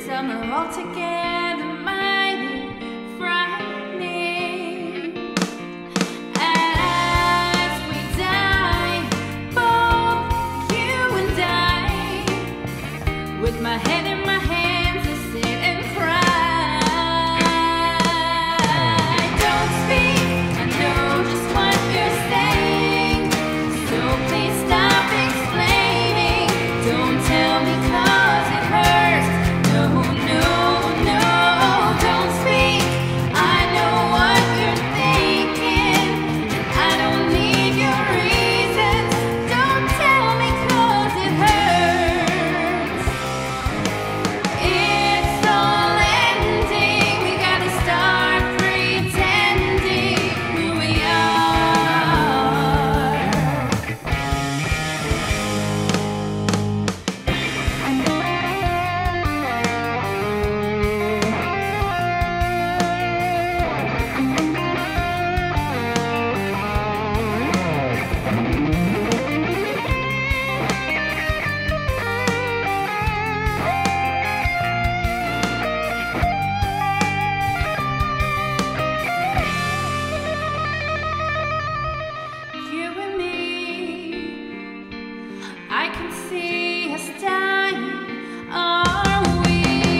Some are altogether mighty frightening. As we die, both you and I, with my head in my hands, I sit and cry. Don't speak, I know just what you're saying, so please stop explaining. Don't tell me 'cause it hurts. No, no, no, don't speak. I know what you're thinking, and I don't need your reasons. Don't tell me 'cause it hurts. It's all ending. We gotta start pretending who we are. You and me, I can see us dying, are we?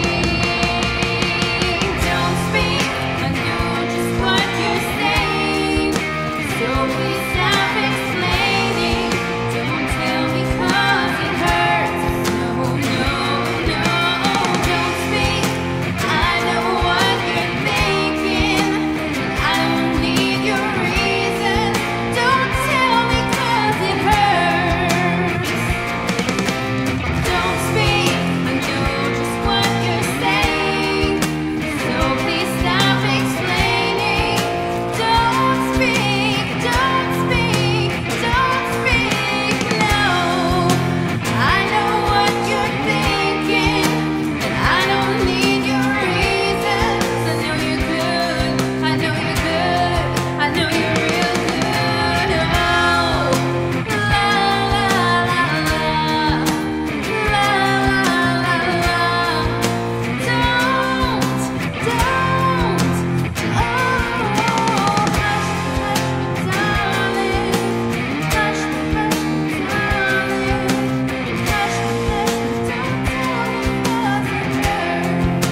Don't speak, I know just what you're saying, so please stop explaining. Don't tell me 'cause it hurts. No, no, no, don't speak. I know what you're thinking, and I don't need your reasons. Don't tell me 'cause it hurts. Don't speak, I know just what you're saying, so please stop explaining. Don't speak, don't speak, don't speak, no. I know what you're thinking, and I don't need your reasons. I know you're good, I know you're good, I know you're real good. Oh, la la la la, la la la la. Don't, oh, hush, hush, darling, hush, hush, darling, hush, hush, don't tell me 'cause it hurts.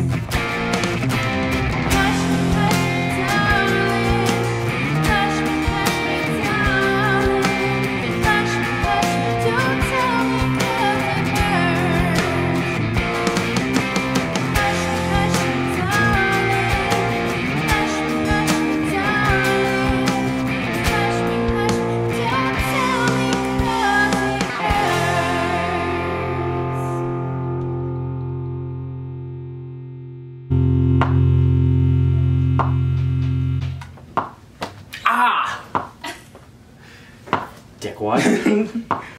Hush, hush, darling, hush, hush, darling, hush, hush, don't tell me 'cause it hurts. Hush, hush, darling, hush, hush, darling, hush, hush, don't tell me 'cause it hurts. Ah! Dickwad.